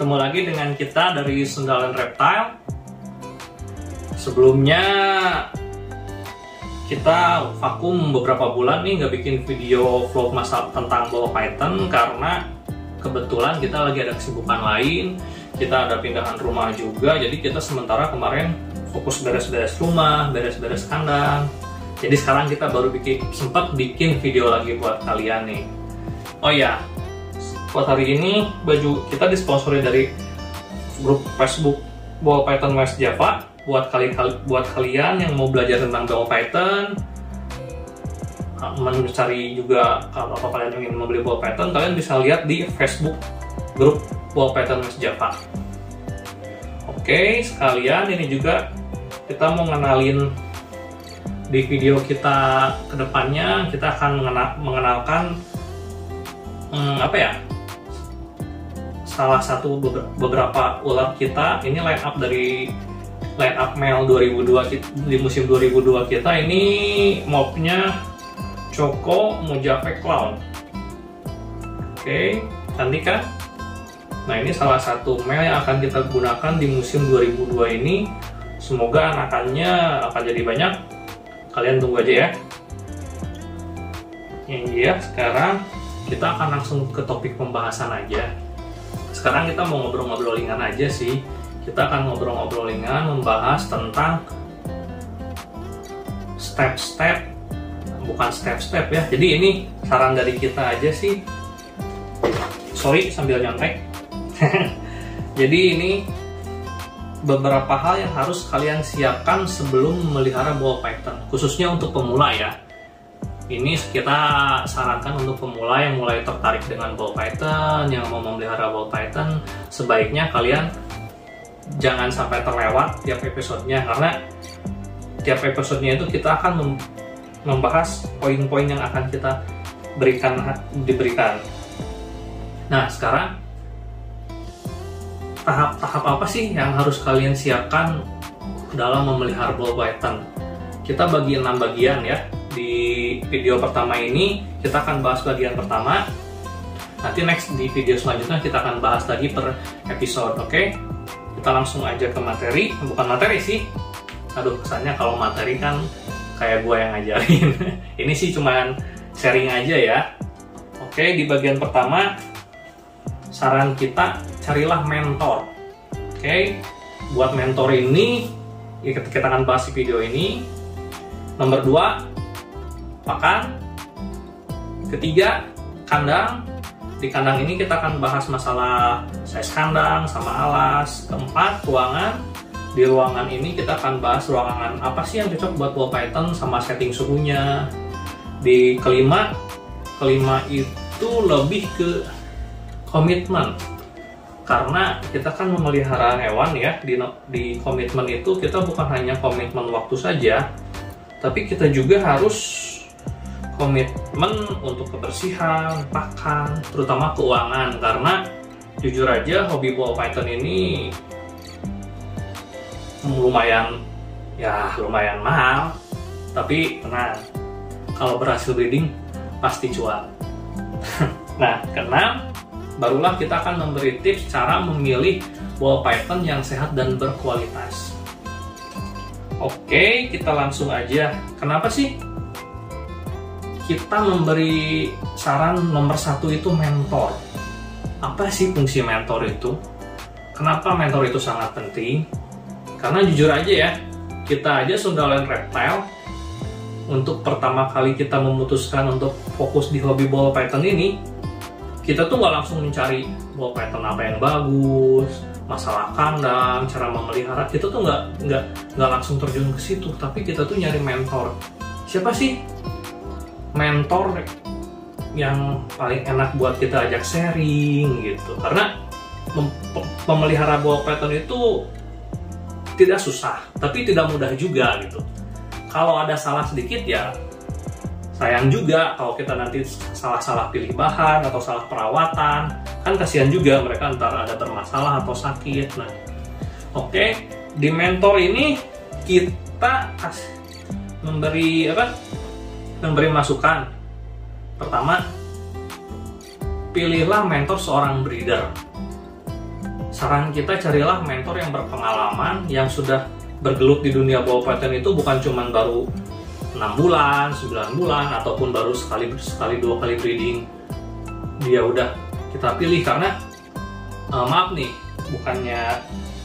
ketemu lagi dengan kita dari Sunda Land Reptile. Sebelumnya kita vakum beberapa bulan nih nggak bikin video vlog masalah tentang ball python karena kebetulan kita lagi ada kesibukan lain. Kita ada pindahan rumah juga, jadi kita sementara kemarin fokus beres-beres rumah, beres-beres kandang. Jadi sekarang kita baru sempat bikin video lagi buat kalian nih. Oh ya, buat hari ini baju kita disponsori dari grup Facebook Ball Python West Java. Buat kalian yang mau belajar tentang ball python, mencari juga kalau kalian ingin membeli ball python, kalian bisa lihat di Facebook grup Ball Python West Java. Oke, sekalian ini juga kita mau ngenalin di video kita kedepannya, kita akan mengenalkan salah satu beberapa ular kita. Ini line up dari line up male 2002 di musim 2002 kita. Ini mobnya Choco Mojave Clown. Oke, cantik kan? Nah, ini salah satu male yang akan kita gunakan di musim 2002 ini. Semoga anakannya akan jadi banyak. Kalian tunggu aja ya. Iya, sekarang kita akan langsung ke topik pembahasan aja. Sekarang kita mau ngobrol-ngobrol ringan aja sih. Kita akan ngobrol-ngobrol ringan, membahas tentang step-step, bukan step-step ya. Jadi ini saran dari kita aja sih. Sorry sambil nyontek. Jadi ini beberapa hal yang harus kalian siapkan sebelum memelihara ball python, khususnya untuk pemula ya. Ini kita sarankan untuk pemula yang mulai tertarik dengan ball python, yang mau memelihara ball python, sebaiknya kalian jangan sampai terlewat tiap episodenya, karena tiap episodenya itu kita akan membahas poin-poin yang akan kita diberikan. Nah, sekarang tahap-tahap apa sih yang harus kalian siapkan dalam memelihara ball python? Kita bagi 6 bagian ya. Di video pertama ini kita akan bahas bagian pertama. Nanti next di video selanjutnya kita akan bahas lagi per episode, oke? Kita langsung aja ke materi. Bukan materi sih. Aduh, kesannya kalau materi kan kayak gue yang ngajarin. Ini sih cuman sharing aja ya. Oke, di bagian pertama saran kita, carilah mentor. Oke, buat mentor ini kita akan bahas di video ini. Nomor 2, pakan. Ketiga, kandang. Di kandang ini kita akan bahas masalah size kandang sama alas. Keempat, ruangan. Di ruangan ini kita akan bahas ruangan apa sih yang cocok buat ball python sama setting suhunya. Di kelima itu lebih ke komitmen. Karena kita kan memelihara hewan ya, di komitmen itu kita bukan hanya komitmen waktu saja, tapi kita juga harus komitmen untuk kebersihan, pakan, terutama keuangan. Karena jujur aja hobi ball python ini lumayan mahal, tapi tenang, kalau berhasil breeding pasti cuan. Nah, keenam, barulah kita akan memberi tips cara memilih ball python yang sehat dan berkualitas. Oke, kita langsung aja. Kenapa sih kita memberi saran nomor 1 itu mentor? Apa sih fungsi mentor itu? Kenapa mentor itu sangat penting? Karena jujur aja ya, kita aja Sunda Land Reptile, untuk pertama kali kita memutuskan untuk fokus di hobi ball python ini, kita tuh nggak langsung mencari ball python apa yang bagus, masalah kandang, cara memelihara. Kita tuh nggak langsung terjun ke situ, tapi kita tuh nyari mentor. Siapa sih mentor yang paling enak buat kita ajak sharing gitu? Karena memelihara ball python itu tidak susah, tapi tidak mudah juga gitu. Kalau ada salah sedikit ya sayang juga kalau kita nanti salah pilih bahan atau salah perawatan, kan kasihan juga mereka ntar ada bermasalah atau sakit. Nah, oke, di mentor ini kita memberi masukan. Pertama, pilihlah mentor seorang breeder. saran kita carilah mentor yang berpengalaman, yang sudah bergelut di dunia ball python itu bukan cuma baru 6 bulan, 9 bulan, ataupun baru sekali 2 kali breeding. Dia udah kita pilih karena maaf nih, bukannya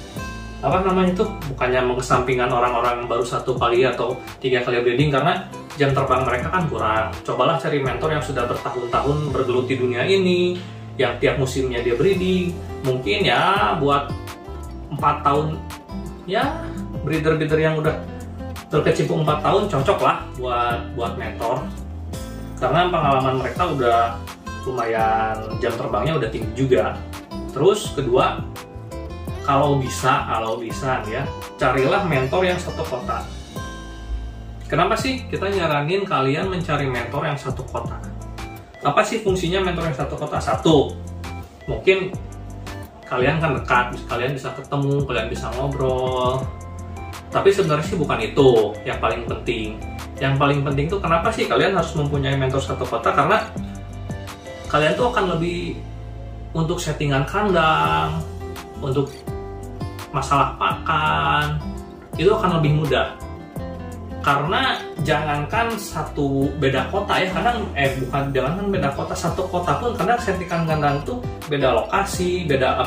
bukannya mengesampingkan orang-orang yang baru 1 kali atau 3 kali breeding, karena jam terbang mereka kan kurang. Cobalah cari mentor yang sudah bertahun-tahun bergelut di dunia ini, yang tiap musimnya dia breeding. Mungkin ya buat 4 tahun, ya breeder-breeder yang udah berkecimpung 4 tahun cocok lah buat mentor, karena pengalaman mereka udah lumayan, jam terbangnya udah tinggi juga. Terus kedua, kalau bisa ya, carilah mentor yang satu kota. Kenapa sih kita nyaranin kalian mencari mentor yang satu kota? Apa sih fungsinya mentor yang satu kota? Satu, mungkin kalian kan dekat, kalian bisa ketemu, kalian bisa ngobrol. Tapi sebenarnya sih bukan itu yang paling penting. Yang paling penting tuh kenapa sih kalian harus mempunyai mentor satu kota? Karena kalian tuh akan lebih untuk settingan kandang, untuk masalah pakan, itu akan lebih mudah. Karena jangankan satu beda kota ya, jangankan beda kota, satu kota pun kadang settingan kandang tuh beda lokasi,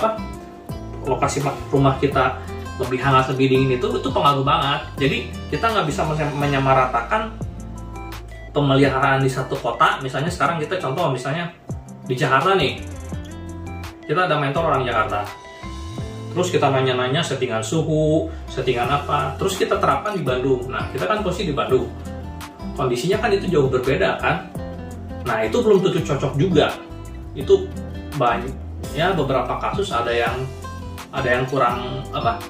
lokasi rumah kita lebih hangat, lebih dingin, itu pengaruh banget. Jadi kita nggak bisa menyamaratakan pemeliharaan di satu kota. Misalnya sekarang kita contoh, misalnya di Jakarta nih, kita ada mentor orang Jakarta, terus kita nanya-nanya settingan suhu, settingan apa, terus kita terapkan di Bandung. Nah, kita kan posisi di Bandung, kondisinya kan itu jauh berbeda kan. Nah, itu belum tentu cocok juga. Itu banyak ya, beberapa kasus ada yang kurang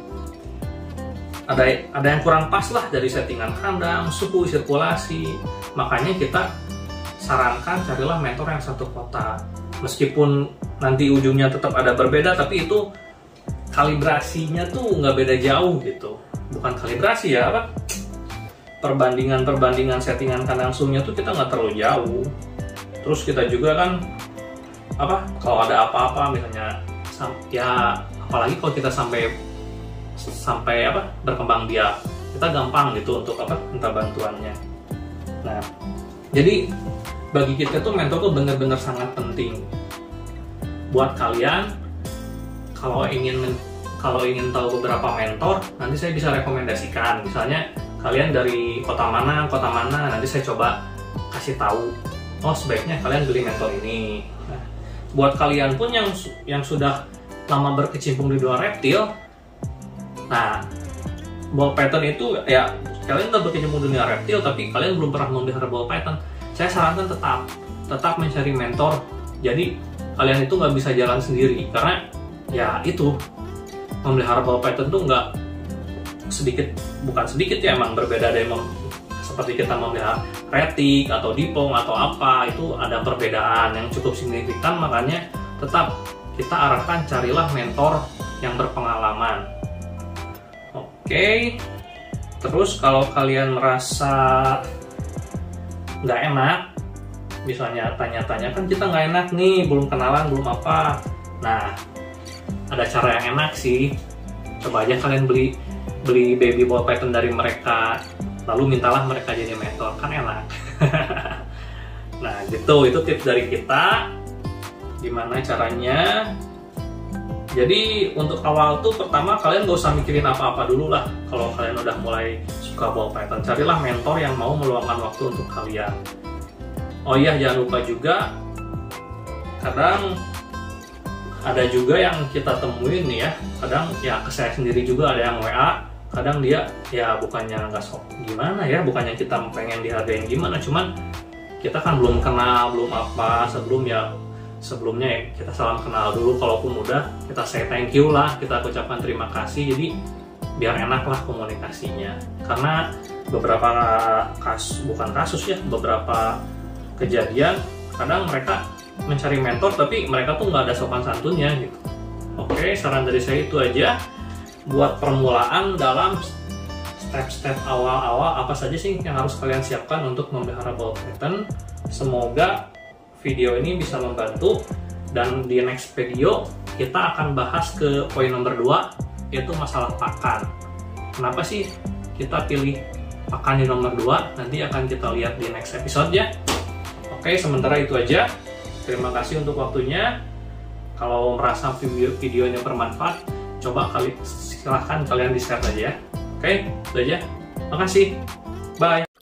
ada yang kurang pas lah dari settingan kandang, suhu, sirkulasi. Makanya kita sarankan carilah mentor yang satu kota. Meskipun nanti ujungnya tetap ada berbeda, tapi itu kalibrasinya tuh nggak beda jauh gitu. Bukan kalibrasi ya, perbandingan settingan kandang suhunya tuh kita nggak terlalu jauh. Terus kita juga kan kalau ada apa-apa misalnya ya, apalagi kalau kita sampai berkembang biak, kita gampang gitu untuk minta bantuannya. Nah, jadi bagi kita tuh mentor tuh benar-benar sangat penting buat kalian. Kalau ingin tahu beberapa mentor, nanti saya bisa rekomendasikan. Misalnya kalian dari kota mana, nanti saya coba kasih tahu, oh sebaiknya kalian beli mentor ini. Nah, buat kalian pun yang sudah lama berkecimpung di dunia reptil, nah ball python itu ya, kalian udah berkecimpung di dunia reptil tapi kalian belum pernah memelihara ball python, saya sarankan tetap mencari mentor. Jadi kalian itu nggak bisa jalan sendiri, karena ya itu memelihara ball python tuh bukan sedikit ya, emang berbeda dari seperti kita memelihara retik atau dipong atau apa, itu ada perbedaan yang cukup signifikan. Makanya tetap kita arahkan carilah mentor yang berpengalaman. Oke. Terus kalau kalian merasa nggak enak, misalnya tanya-tanya, kan kita nggak enak nih, belum kenalan, belum apa. Nah, ada cara yang enak sih. Coba aja kalian beli baby ball python dari mereka, lalu mintalah mereka jadi mentor, kan enak. Nah gitu, itu tips dari kita gimana caranya. Jadi untuk awal tuh pertama kalian gak usah mikirin apa-apa dulu lah. Kalau kalian udah mulai suka ball python, carilah mentor yang mau meluangkan waktu untuk kalian. Oh iya, jangan lupa juga, kadang ada juga yang kita temuin nih ya, kadang ya ke saya sendiri juga ada yang WA, kadang dia ya bukannya nggak sok gimana ya, bukannya kita pengen dihargain gimana, cuman kita kan belum kenal, belum apa, sebelumnya ya kita salam kenal dulu. Kalaupun udah, kita say thank you lah, kita ucapkan terima kasih, jadi biar enak lah komunikasinya. Karena beberapa beberapa kejadian kadang mereka mencari mentor tapi mereka tuh nggak ada sopan santunnya gitu. Oke, saran dari saya itu aja buat permulaan dalam step-step awal-awal, apa saja sih yang harus kalian siapkan untuk memelihara ball python. Semoga video ini bisa membantu Dan di next video kita akan bahas ke poin nomor 2, yaitu masalah pakan. Kenapa sih kita pilih pakan di nomor 2? Nanti akan kita lihat di next episode ya. Oke, sementara itu aja. Terima kasih untuk waktunya. Kalau merasa videonya bermanfaat, silahkan kalian di-share aja ya. Oke, itu aja. Makasih. Bye.